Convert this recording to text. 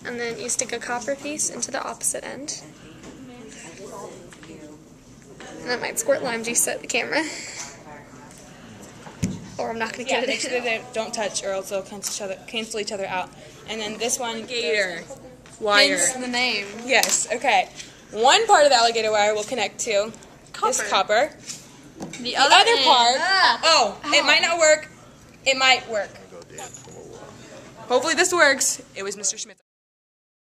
and then you stick a copper piece into the opposite end. And that might squirt lime juice at the camera. Or I'm not going to get it. Make sure that they don't touch or else they'll cancel each other out. And then this one, gator wire. Hence the name. Yes, okay. One part of the alligator wire will connect to this copper. The other part, it might not work. It might work. Hopefully this works. It was Mr. Schmidt.